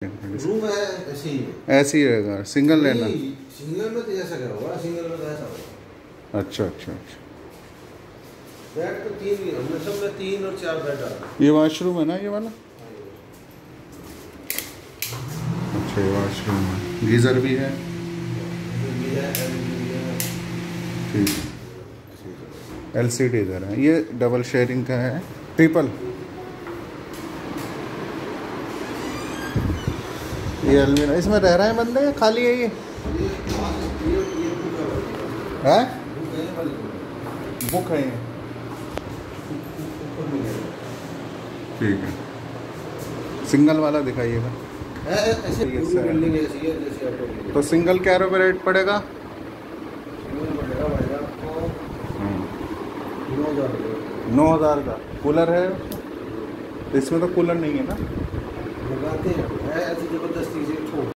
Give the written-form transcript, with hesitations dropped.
Room है ऐसे ही ऐसे ही रहेगा, सिंगल लेना? सिंगल में तो ऐसा क्या होगा, सिंगल में तो ऐसा होगा। अच्छा अच्छा अच्छा। बेड तो तीन ही, हमने सब में 3 और 4 बेड डाला। ये वॉशरूम है ना ये वाला? अच्छा ये वॉशरूम है, गीज़र भी है। ठीक है, LCD इधर है। ये डबल शेयरिंग का है, ट्रिपल। ये अलमीरा इसमें रह रहे हैं बंदे, खाली है ये? है बुक है ये? ठीक है, सिंगल वाला दिखाइएगा। ऐसे बिल्डिंग ऐसी है जैसे आपको। तो सिंगल क्या रेट पड़ेगा? सिंगल पड़ेगा भाई आपको 9,000 रुपये। 9,000 का। कूलर है इसमें? तो कूलर नहीं है ना? लगाते हैं ऐसी ज़बरदस्ती से।